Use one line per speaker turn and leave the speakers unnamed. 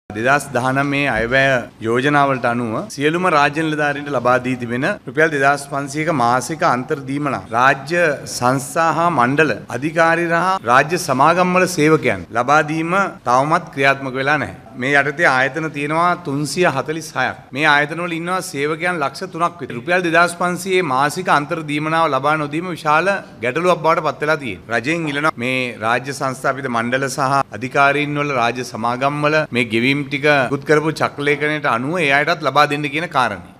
2019 අයවැය යෝජනාවලට අනුව සියලුම රාජ්‍ය නිලධාරීන්ට ලබා දී තිබෙන රුපියල් 2500ක මාසික අන්තර් දීමනා රාජ්‍ය සංස්ථා හා මණ්ඩල අධිකාරීන් හා රාජ්‍ය සමාගම් වල සේවකයන් ලබා දීම තවමත් ක්‍රියාත්මක වෙලා නැහැ. මේ යටතේ ආයතන තියෙනවා 346ක්. මේ ආයතන වල ඉන්නවා සේවකයන් ලක්ෂ 3ක් විතර. රුපියල් 2500 මාසික අන්තර් දීමනාව ලබා නොදීම විශාල ගැටලුවක් බවට පත් වෙලා තියෙනවා. රජයෙන් ඉල්ලනවා මේ රාජ්‍ය සංස්ථාපිත මණ්ඩල සහ අධිකාරීන් වල රාජ්‍ය සමාගම් වල මේ ගෙවීම් ටික උත් කරපු චක්‍රලේඛනයට අනුව ඒ අයටත් ලබා දෙන්න කියන කාරණේ.